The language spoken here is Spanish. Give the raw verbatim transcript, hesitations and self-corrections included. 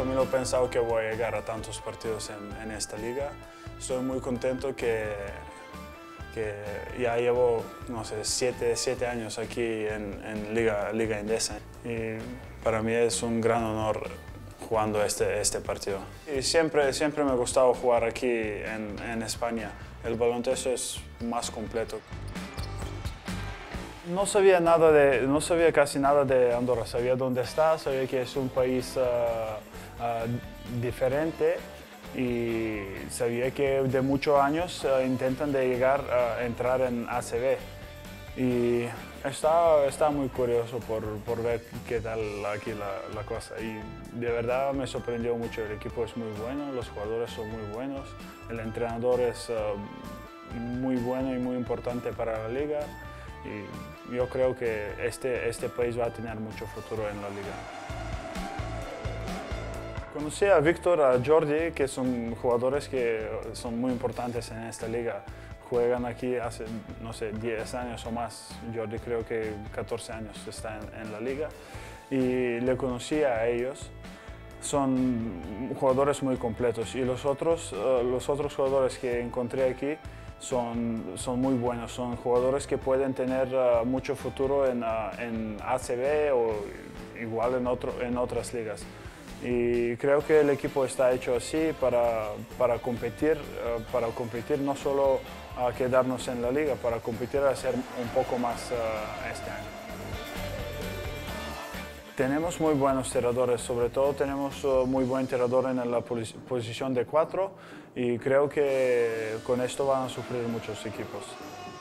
me lo he pensado que voy a llegar a tantos partidos en, en esta liga. Estoy muy contento que, que ya llevo, no sé, siete, siete años aquí en, en Liga, Liga Endesa. Y para mí es un gran honor jugando este, este partido. Y siempre, siempre me ha gustado jugar aquí en, en España. El baloncesto es más completo. No sabía, nada de, no sabía casi nada de Andorra, sabía dónde está, sabía que es un país uh, uh, diferente y sabía que de muchos años uh, intentan de llegar a entrar en A C B. Y estaba, estaba muy curioso por, por ver qué tal aquí la, la cosa. Y de verdad me sorprendió mucho, el equipo es muy bueno, los jugadores son muy buenos, el entrenador es uh, muy bueno y muy importante para la liga. Y yo creo que este, este país va a tener mucho futuro en la liga. Conocí a Víctor, a Jordi, que son jugadores que son muy importantes en esta liga. Juegan aquí hace, no sé, diez años o más. Jordi creo que catorce años está en, en la liga. Y le conocí a ellos. Son jugadores muy completos. Y los otros, uh, los otros jugadores que encontré aquí Son, son muy buenos, son jugadores que pueden tener uh, mucho futuro en, uh, en A C B o igual en, otro, en otras ligas. Y creo que el equipo está hecho así para, para competir, uh, para competir no solo a quedarnos en la liga, para competir a ser un poco más uh, este año. Tenemos muy buenos tiradores, sobre todo tenemos uh, muy buen tirador en la posición de cuatro y creo que con esto van a sufrir muchos equipos.